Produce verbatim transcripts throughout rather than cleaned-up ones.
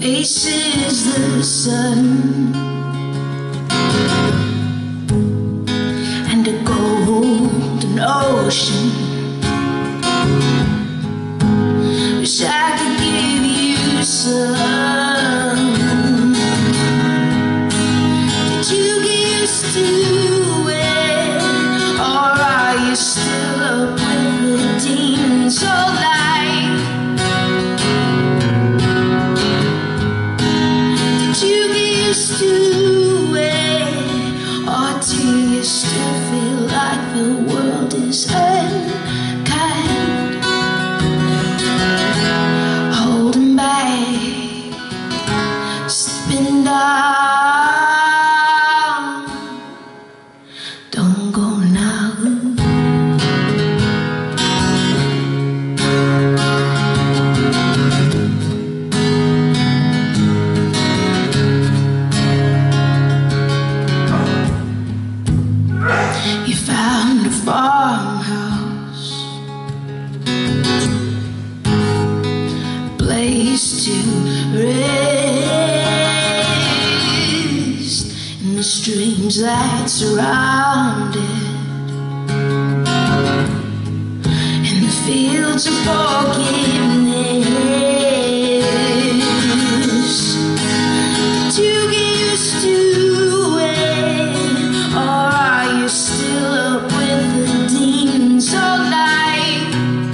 faces the sun and a golden ocean. Wish I could give you some. Did you get used to it, or are you still up with the demons all night? Did you get used to it, or do you still feel like the world is unkind? Holding back, slipping down. Don't go now. You found a farmhouse, a place to rest in the strange light surrounded, in the fields of forgiveness. Did you get used to it, or are you still up with the demons all night?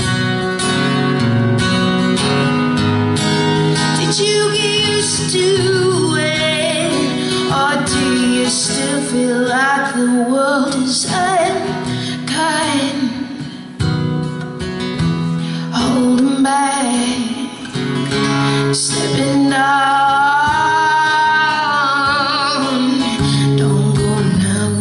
Did you get used to it, or do you still feel like the world is unkind? Holding back, stepping down. Don't go now.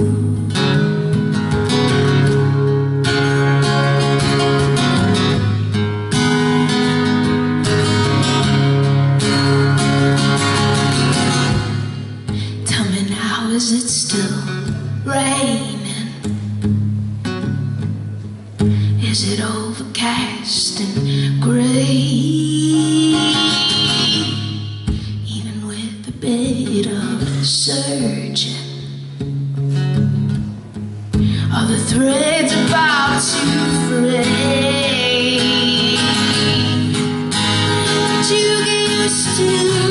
Tell me now, is it still raining? Is it overcast and gray? Even with a bit of surging, are the threads about to fray? Did you get used to